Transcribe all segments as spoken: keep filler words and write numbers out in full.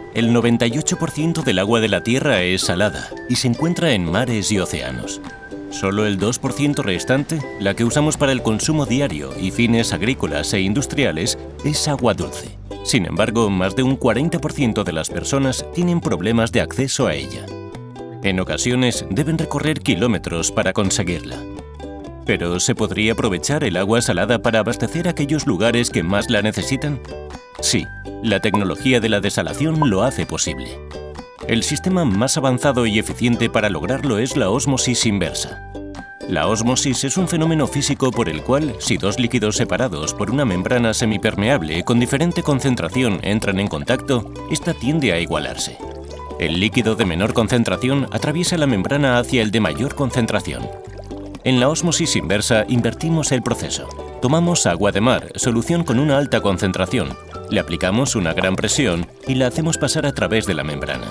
El noventa y ocho por ciento del agua de la Tierra es salada y se encuentra en mares y océanos. Solo el dos por ciento restante, la que usamos para el consumo diario y fines agrícolas e industriales, es agua dulce. Sin embargo, más de un cuarenta por ciento de las personas tienen problemas de acceso a ella. En ocasiones deben recorrer kilómetros para conseguirla. ¿Pero se podría aprovechar el agua salada para abastecer aquellos lugares que más la necesitan? Sí, la tecnología de la desalación lo hace posible. El sistema más avanzado y eficiente para lograrlo es la ósmosis inversa. La ósmosis es un fenómeno físico por el cual, si dos líquidos separados por una membrana semipermeable con diferente concentración entran en contacto, esta tiende a igualarse. El líquido de menor concentración atraviesa la membrana hacia el de mayor concentración. En la ósmosis inversa invertimos el proceso. Tomamos agua de mar, solución con una alta concentración, le aplicamos una gran presión y la hacemos pasar a través de la membrana.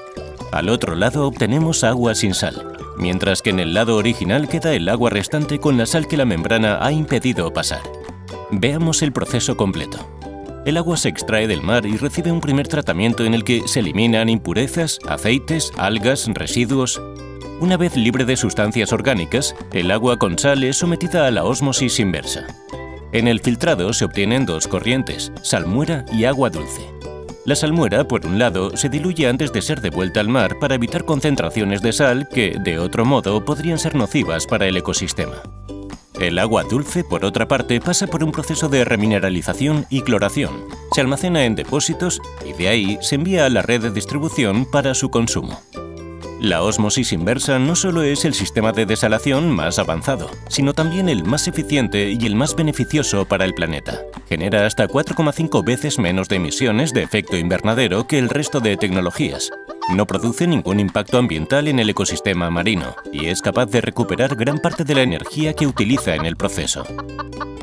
Al otro lado obtenemos agua sin sal, mientras que en el lado original queda el agua restante con la sal que la membrana ha impedido pasar. Veamos el proceso completo. El agua se extrae del mar y recibe un primer tratamiento en el que se eliminan impurezas, aceites, algas, residuos. Una vez libre de sustancias orgánicas, el agua con sal es sometida a la ósmosis inversa. En el filtrado se obtienen dos corrientes, salmuera y agua dulce. La salmuera, por un lado, se diluye antes de ser devuelta al mar para evitar concentraciones de sal que, de otro modo, podrían ser nocivas para el ecosistema. El agua dulce, por otra parte, pasa por un proceso de remineralización y cloración. Se almacena en depósitos y de ahí se envía a la red de distribución para su consumo. La ósmosis inversa no solo es el sistema de desalación más avanzado, sino también el más eficiente y el más beneficioso para el planeta. Genera hasta cuatro coma cinco veces menos de emisiones de efecto invernadero que el resto de tecnologías. No produce ningún impacto ambiental en el ecosistema marino y es capaz de recuperar gran parte de la energía que utiliza en el proceso.